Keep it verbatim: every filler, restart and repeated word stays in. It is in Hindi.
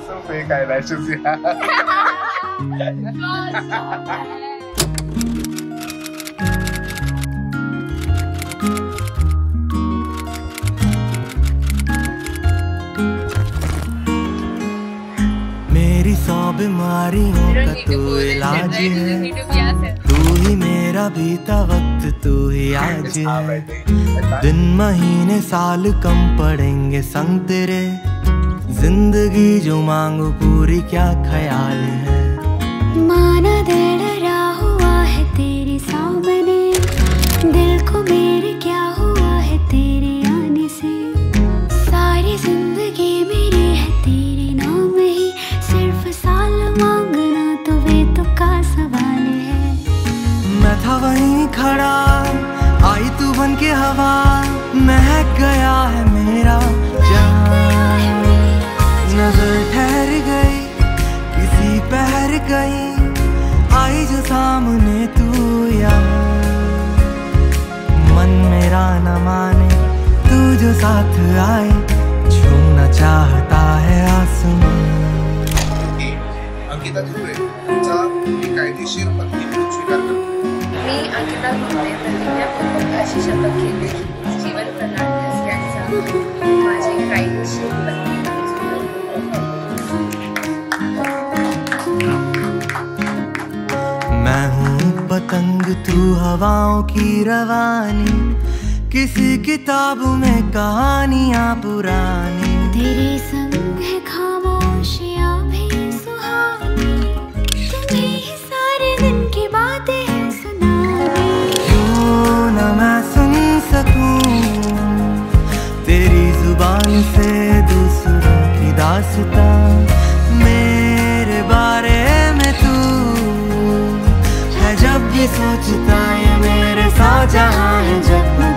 So fake eyelashes यार। मेरी सौ बीमारियों का तू इलाज है, तू ही मेरा बीता वक्त, तू ही आज है। दिन महीने साल कम पड़ेंगे संग तेरे, जिंदगी जो मांगो पूरी क्या ख्याल है। माना दिल डरा हुआ है तेरे सामने, दिल को मेरे क्या हुआ है तेरे आने से। सारी जिंदगी मेरी है तेरे नाम ही, सिर्फ साल मांगना तो वे तो का सवाल है। मैं था वहीं खड़ा, आई तू बन के हवा, महक गया है मेरा जहां। नजर ठहर गई किसी पहर गई, आई जो सामने तू यहाँ। मन मेरा न माने तू जो साथ आए, छूना चाहता है आसमान। अंकिता धुर्वे तिचा मी कायदेशीर पत्नी म्हणून स्वीकार करतो। मी अंकिता धुर्वे प्रतिज्ञापूर्वक अशी शपथ घेते की जीवन प्रणाली असल्याचा माझी कायदेशीर पत्नी मैं हूँ पतंग तू हवाओं की रवानी, किसी किताब में कहानियाँ पुरानी। तेरे संग है खामोशियाँ भी सुहानी, तुम्हें ही सारे दिन की बातें हैं सुनानी। क्यों न मैं सुन सकूं तेरी जुबान से दूसरों की दास्तां, मेरे बारे में तू है जब भी सोचता है मेरे साथ जहाँ है जब